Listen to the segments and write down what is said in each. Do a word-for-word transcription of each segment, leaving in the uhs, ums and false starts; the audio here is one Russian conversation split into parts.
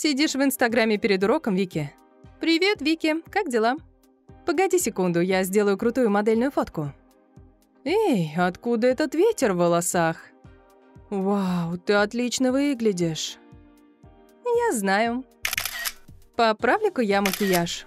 Сидишь в Инстаграме перед уроком, Вики? Привет, Вики, как дела? Погоди секунду, я сделаю крутую модельную фотку. Эй, откуда этот ветер в волосах? Вау, ты отлично выглядишь. Я знаю. Поправлю-ка я макияж.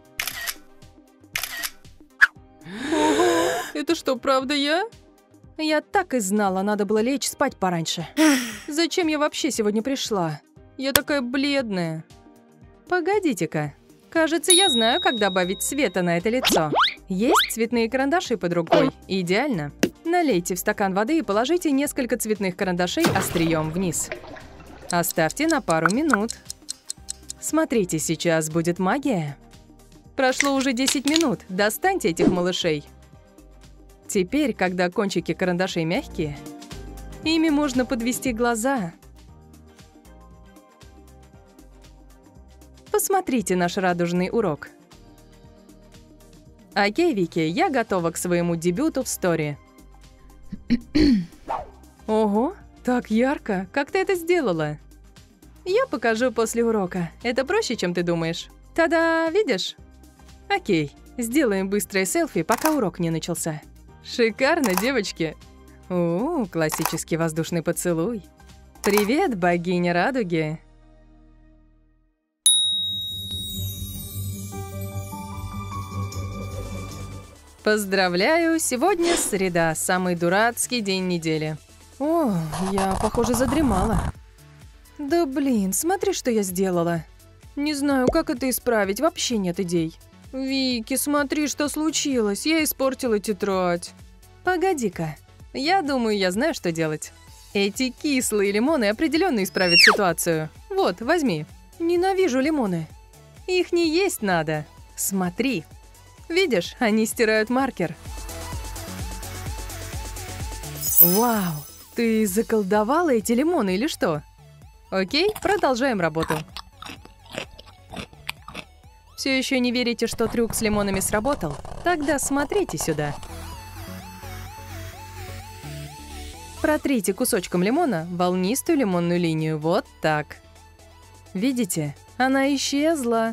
Ого, это что, правда я? Я так и знала, надо было лечь спать пораньше. Зачем я вообще сегодня пришла? Я такая бледная. Погодите-ка. Кажется, я знаю, как добавить цвета на это лицо. Есть цветные карандаши под рукой. Идеально. Налейте в стакан воды и положите несколько цветных карандашей острием вниз. Оставьте на пару минут. Смотрите, сейчас будет магия. Прошло уже десять минут. Достаньте этих малышей. Теперь, когда кончики карандашей мягкие, ими можно подвести глаза. Посмотрите наш радужный урок. Окей, Вики, я готова к своему дебюту в стори. Ого, так ярко. Как ты это сделала? Я покажу после урока. Это проще, чем ты думаешь. Та-да, видишь? Окей, сделаем быстрое селфи, пока урок не начался. Шикарно, девочки. О, классический воздушный поцелуй. Привет, богиня радуги. Поздравляю, сегодня среда, самый дурацкий день недели. О, я, похоже, задремала. Да блин, смотри, что я сделала. Не знаю, как это исправить, вообще нет идей. Вики, смотри, что случилось, я испортила тетрадь. Погоди-ка, я думаю, я знаю, что делать. Эти кислые лимоны определенно исправят ситуацию. Вот, возьми. Ненавижу лимоны. Их не есть надо. Смотри. Видишь, они стирают маркер. Вау, ты заколдовала эти лимоны или что? Окей, продолжаем работу. Все еще не верите, что трюк с лимонами сработал? Тогда смотрите сюда. Протрите кусочком лимона волнистую лимонную линию. Вот так. Видите? Она исчезла.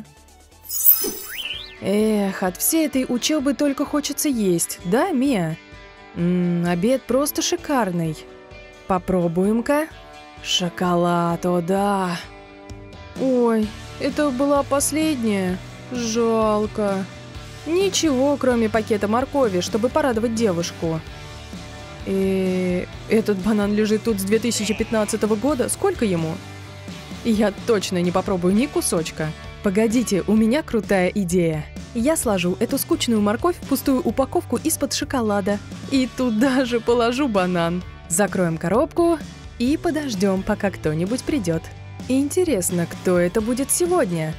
Эх, от всей этой учебы только хочется есть, да, Мия? Ммм, обед просто шикарный. Попробуем-ка. Шоколад, о да. Ой, это была последняя. Жалко. Ничего, кроме пакета моркови, чтобы порадовать девушку. И этот банан лежит тут с две тысячи пятнадцатого года. Сколько ему? Я точно не попробую ни кусочка. Погодите, у меня крутая идея. Я сложу эту скучную морковь в пустую упаковку из-под шоколада. И туда же положу банан. Закроем коробку и подождем, пока кто-нибудь придет. Интересно, кто это будет сегодня?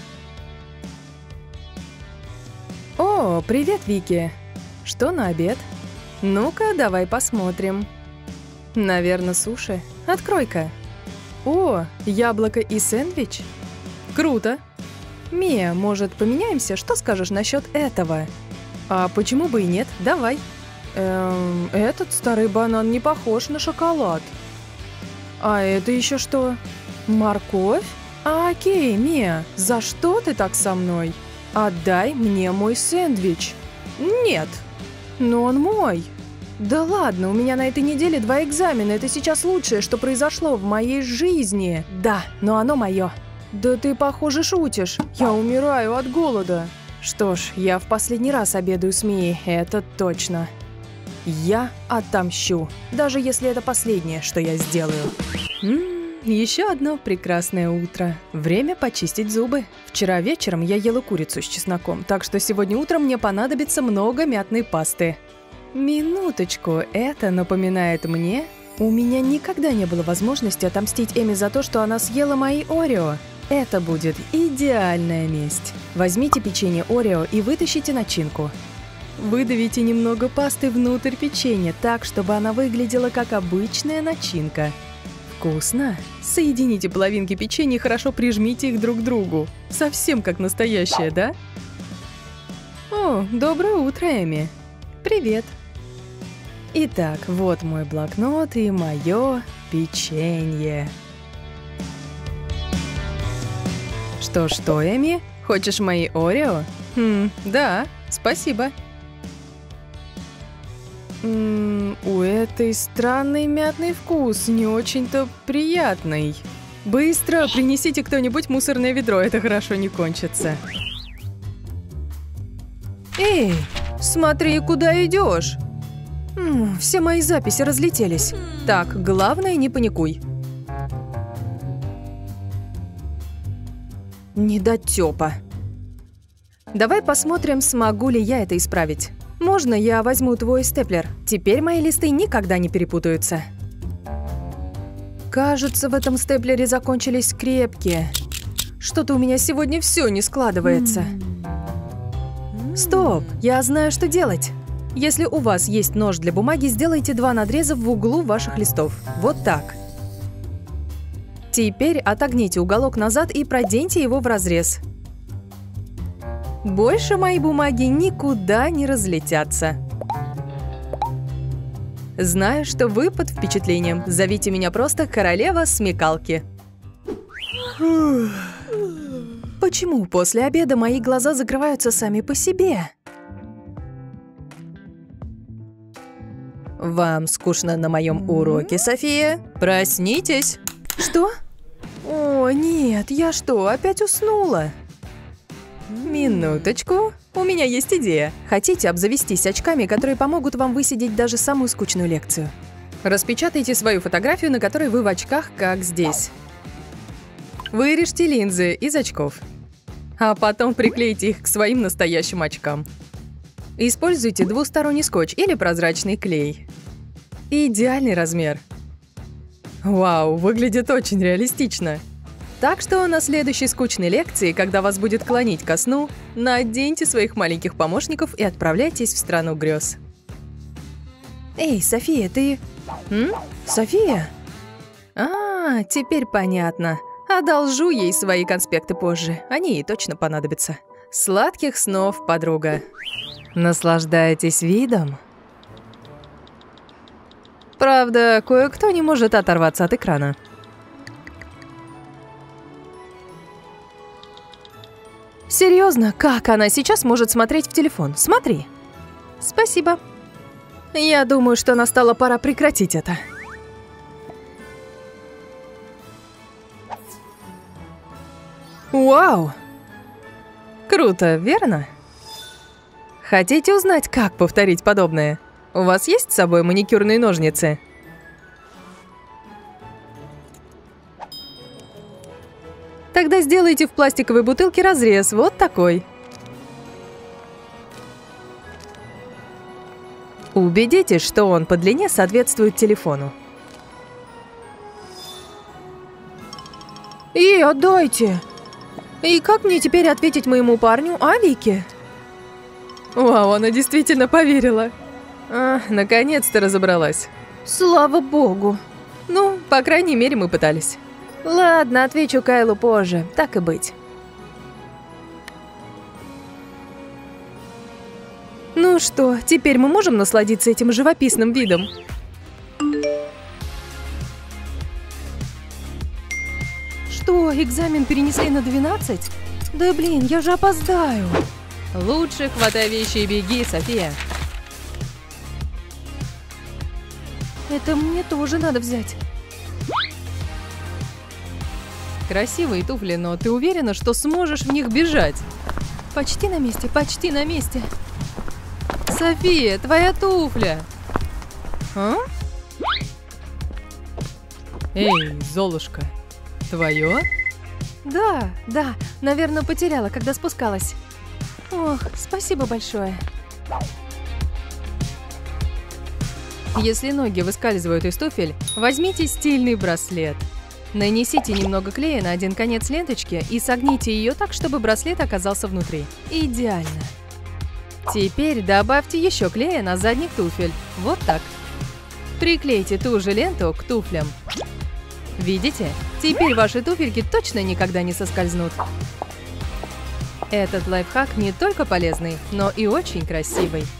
О, привет, Вики. Что на обед? Ну-ка, давай посмотрим. Наверное, суши. Открой-ка. О, яблоко и сэндвич. Круто. Мия, может, поменяемся? Что скажешь насчет этого? А почему бы и нет? Давай. Эм, этот старый банан не похож на шоколад. А это еще что? Морковь? А, окей, Мия, за что ты так со мной? Отдай мне мой сэндвич. Нет. Но он мой. Да ладно, у меня на этой неделе два экзамена. Это сейчас лучшее, что произошло в моей жизни. Да, но оно мое. Да ты, похоже, шутишь. Я умираю от голода. Что ж, я в последний раз обедаю с Мией, это точно. Я отомщу, даже если это последнее, что я сделаю. Ммм, еще одно прекрасное утро. Время почистить зубы. Вчера вечером я ела курицу с чесноком, так что сегодня утром мне понадобится много мятной пасты. Минуточку, это напоминает мне... У меня никогда не было возможности отомстить Эми за то, что она съела мои Орео. Это будет идеальная месть. Возьмите печенье Орео и вытащите начинку. Выдавите немного пасты внутрь печенья так, чтобы она выглядела как обычная начинка. Вкусно? Соедините половинки печенья и хорошо прижмите их друг к другу. Совсем как настоящее, да? О, доброе утро, Эми. Привет. Итак, вот мой блокнот и мое печенье. Что-что, Эми? Хочешь мои Орео? Хм, да, спасибо. Ммм, у этой странный мятный вкус, не очень-то приятный. Быстро принесите кто-нибудь мусорное ведро, это хорошо не кончится. Эй, смотри, куда идешь. М, все мои записи разлетелись. Так, главное, не паникуй. Недотёпа. Давай посмотрим, смогу ли я это исправить. Можно я возьму твой степлер? Теперь мои листы никогда не перепутаются. Кажется, в этом степлере закончились скрепки. Что-то у меня сегодня все не складывается. Стоп, я знаю, что делать. Если у вас есть нож для бумаги, сделайте два надреза в углу ваших листов. Вот так. Теперь отогните уголок назад и проденьте его в разрез. Больше мои бумаги никуда не разлетятся. Знаю, что вы под впечатлением. Зовите меня просто королева смекалки. Почему после обеда мои глаза закрываются сами по себе? Вам скучно на моем уроке, София? Проснитесь. Что? О, нет, я что, опять уснула? Минуточку. У меня есть идея. Хотите обзавестись очками, которые помогут вам высидеть даже самую скучную лекцию? Распечатайте свою фотографию, на которой вы в очках, как здесь. Вырежьте линзы из очков. А потом приклейте их к своим настоящим очкам. Используйте двусторонний скотч или прозрачный клей. Идеальный размер. Вау, выглядит очень реалистично. Так что на следующей скучной лекции, когда вас будет клонить ко сну, наденьте своих маленьких помощников и отправляйтесь в страну грез. Эй, София, ты... М? София? А, теперь понятно. Одолжу ей свои конспекты позже. Они ей точно понадобятся. Сладких снов, подруга. Наслаждаетесь видом? Правда, кое-кто не может оторваться от экрана. Серьезно, как она сейчас может смотреть в телефон? Смотри. Спасибо. Я думаю, что настала пора прекратить это. Вау! Круто, верно? Хотите узнать, как повторить подобное? У вас есть с собой маникюрные ножницы? Тогда сделайте в пластиковой бутылке разрез, вот такой. Убедитесь, что он по длине соответствует телефону. И отдайте! И как мне теперь ответить моему парню, а, Вики? Вау, она действительно поверила. А, наконец-то разобралась. Слава богу. Ну, по крайней мере, мы пытались. Ладно, отвечу Кайлу позже, так и быть. Ну что, теперь мы можем насладиться этим живописным видом? Что, экзамен перенесли на двенадцать? Да блин, я же опоздаю. Лучше хватай вещи и беги, София. Это мне тоже надо взять. Красивые туфли, но ты уверена, что сможешь в них бежать? Почти на месте, почти на месте. София, твоя туфля. А? Эй, Золушка, твое? Да, да, наверное, потеряла, когда спускалась. Ох, спасибо большое. Если ноги выскальзывают из туфель, возьмите стильный браслет. Нанесите немного клея на один конец ленточки и согните ее так, чтобы браслет оказался внутри. Идеально. Теперь добавьте еще клея на задник туфель. Вот так. Приклейте ту же ленту к туфлям. Видите? Теперь ваши туфельки точно никогда не соскользнут. Этот лайфхак не только полезный, но и очень красивый.